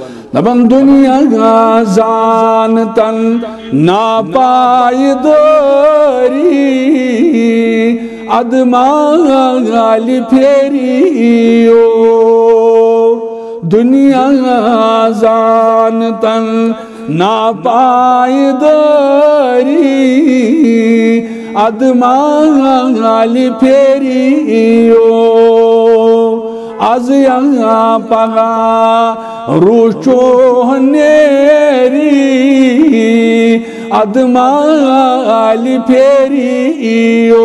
दबन दुनिया जानतन नापायदारी अदमाली फेरियो दुनिया जानतन नापायदारी अदमाली फेरियो आज यहाँ पगा रुचो नेरी अदमाली फेरियो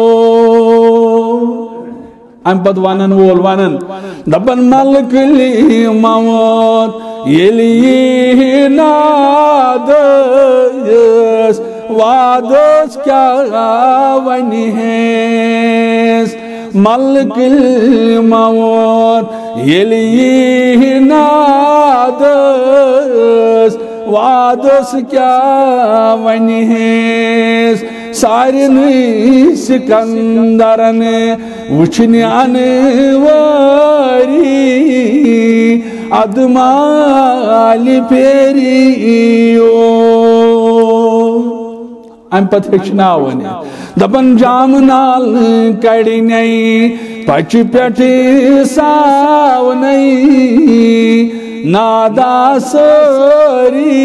अम पद वानन वोल वानन दबन मलकली मौत येली नादस वादस क्या वनी है मलकल मौत येली नादस वादस क्या वनी है सारिन सिकंदरन वुचन्यान वारी अदमाली फेरियो अम पत हेचनावन दपन जामनाल कड़नई पच पेट सावनई नादा सोरी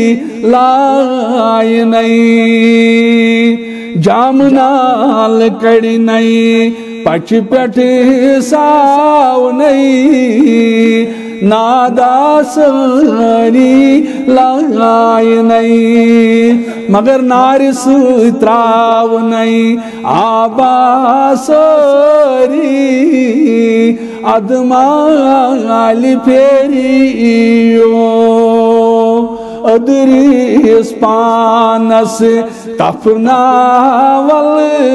लायनई जामनाल कड़नई पच पेट सावनई नादा सोरी लायनई मगर नारिस त्रावनई आबासरी अदमाली फेरियो अदरीस पानस कफनावल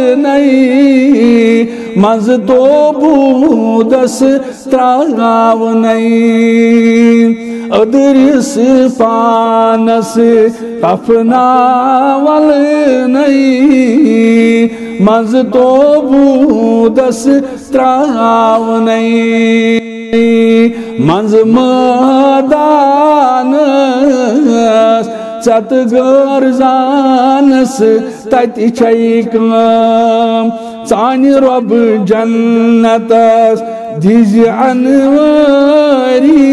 नहीं मज तो बूदस त्रावनई अदरीस पानस कफनावल नहीं मज तो बूदस त्रावनई मंज मदान चतगर जानस तति छैकम चानि रब जन्नतस दिज अनवारी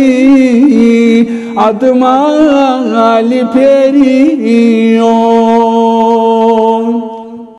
अदमाली फेरियो